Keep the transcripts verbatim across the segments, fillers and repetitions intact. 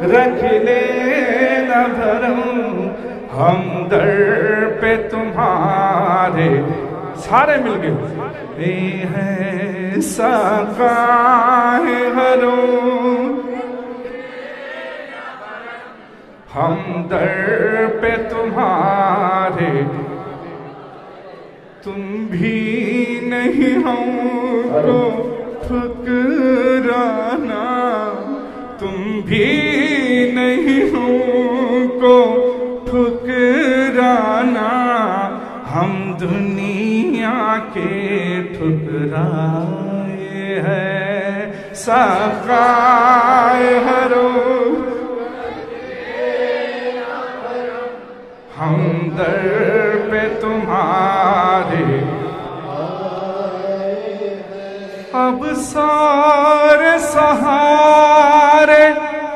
رکھ لینا بھرم ہم در پہ تمہارے سارے مل گئے اے ہے ساقائے حرم ہم در پہ تمہارے تم بھی نہیں ہم کو ٹھکرانا تم بھی نہیں ہم کو ٹھکرانا ہم دنیا کے ٹھکرائے ہیں ساقائے حرم ہم در پہ تمہارے اب سارے سہارے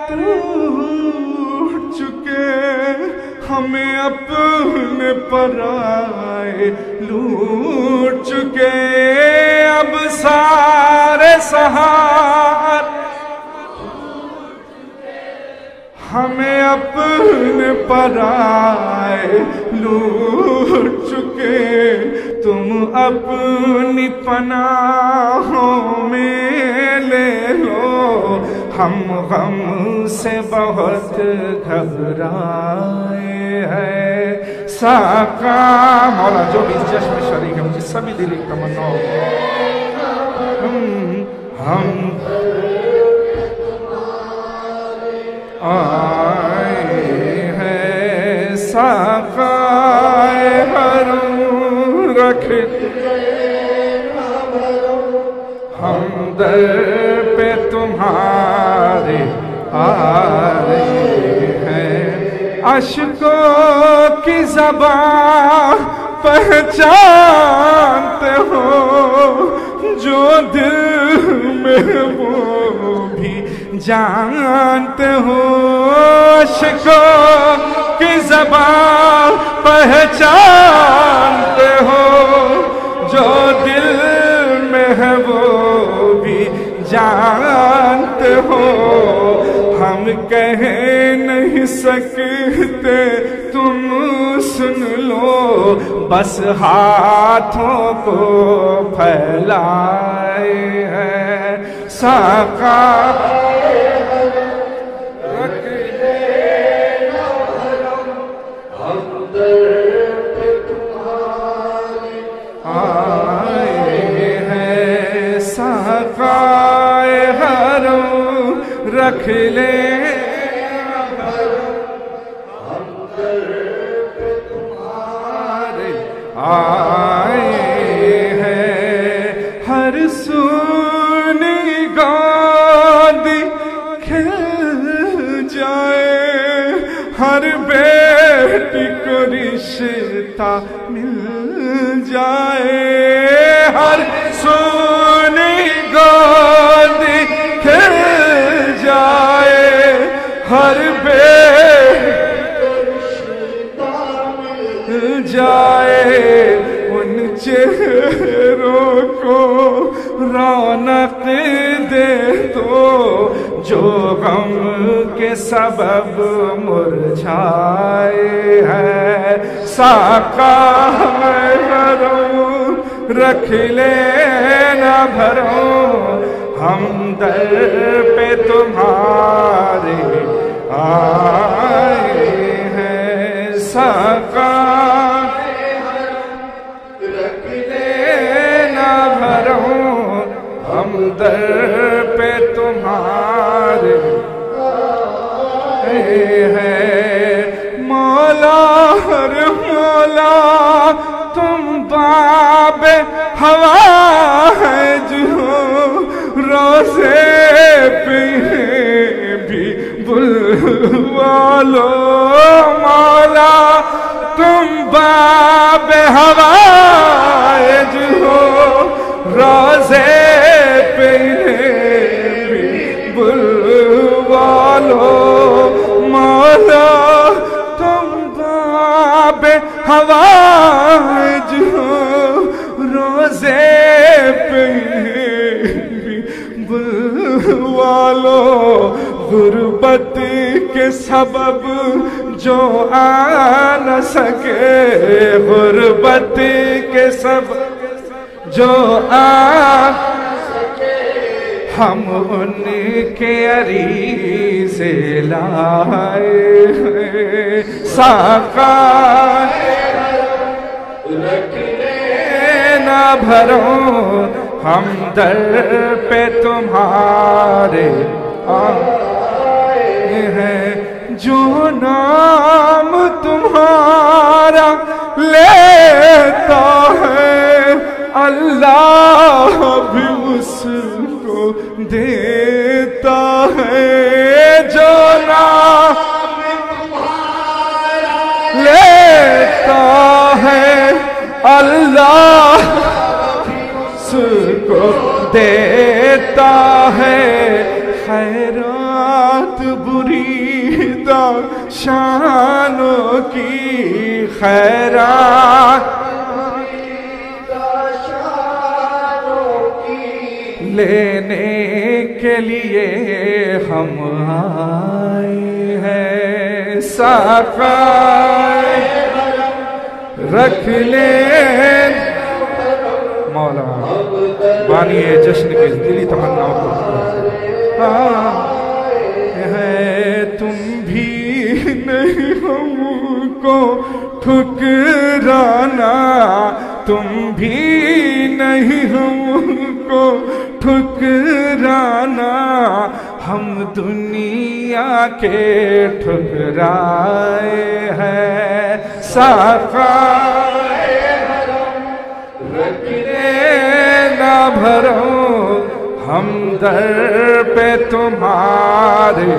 ٹوٹ چکے ہمیں اپنے پرائے لوٹ چکے اب سارے سہارے ہمیں اپنے پرائے لوٹ چکے تم اپنی پناہوں میں لے لو ہم غم سے بہت گھبرائے ہیں ساقا مولا جو بھی اس جشن میں شریک ہے مجھے سبھی دلی تمنا ہم آئے ہیں ساقائے حرم رکھ ہم در پہ تمہارے آئے ہیں اشکوں کی زبان پہچانتے ہو جو دل میں وہ بھی جانتے ہو عشقوں کی زبان پہچانتے ہو جو دل میں ہے وہ بھی جانتے ہو ہم کہہ نہیں سکتے تم سن لو بس ہاتھوں کو پھیلائے ہیں ساقا رکھ لینا بھرم ہم در پہ تمہارے آئے ہیں ساقائے حرم رکھ لینا بھرم ہم در پہ تمہارے آئے ہیں ہر سو ہر بیٹی کو رشتہ مل جائے ہر سونی گود کھل جائے ہر بیٹی کو رشتہ مل جائے ان چہروں کو رونق دے تو جو غم کے سبب مرجھائے ہیں ساقا حرم رکھ لینا بھرم ہم در پہ تمہارے آئے ہیں ساقا رکھ لینا بھرم ہم در پہ تمہارے ہیں مولا ہر مولا تم باب ہوا ہے جو روزے پہ بھی بلوا لو مولا تم باب ہوا ہے جو روزے پہ بھی بلوا لو مولا تم باب حوائج ہو روزے پہ بھی بلوا لو غربت کے سبب جو آ نہ سکے، غربت کے سبب جو آ ہم ان کے عریضے لائے ہیں، ساقا نہ بھرو ہم در پہ تمہارے آئے ہیں، جو نام تمہارا لیتا ہے اللہ بھی اس کو دیتا ہے، جو نام تمہارا لیتا ہے اللہ اس کو دیتا ہے، خیرات بریدہ شانوں کی، خیرات لینے کے لیے ہم آئے ہیں، ساقا رکھ لیں مولا بانی جشن کے دلی تمناؤں کو، ہے تم بھی نہیں ہم کو ٹھکرانا، تم بھی نہیں ہم کو ٹھکرانا، ہم دنیا کے ٹھکرائے ہیں، ساقا نہ بھرو ہم در پہ تمہارے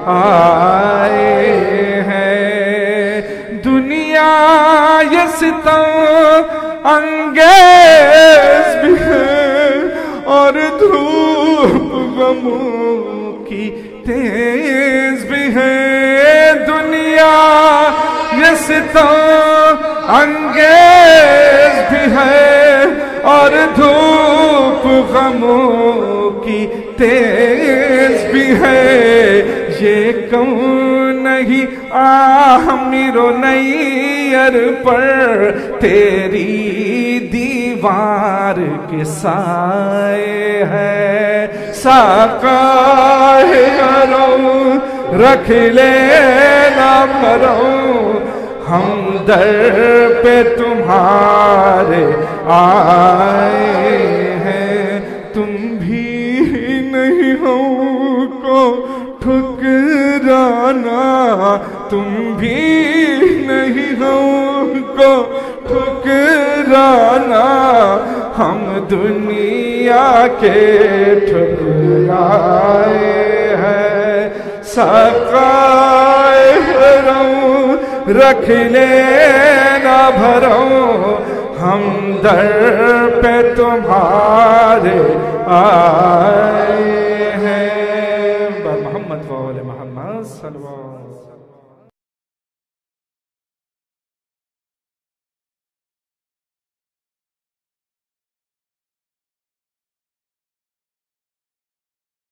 آئے ہیں، دنیا یہ ستم انگیز بھی ہے اور دھوپ غموں کی تیز بھی ہے، دنیا یہ ستم انگیز بھی ہے اور دھوپ غموں کی تیز بھی ہے، یہ کون نہیں عامر و نیر پر تیری دیوار کے سائے ہے، ساقا کرو رکھ لے نہ بھرو ہم در پہ تمہارے آئے ہیں، تم بھی نہیں ہم کو ٹھکرانا، تم بھی نہیں ہم کو ٹھکرانا، ہم دنیا کے ٹھکرائے ہیں، ساقا کرو رکھ لے نہ بھرو ہم در پہ تمہارے آئے ہیں، محمد و آل محمد صلی اللہ علیہ وسلم۔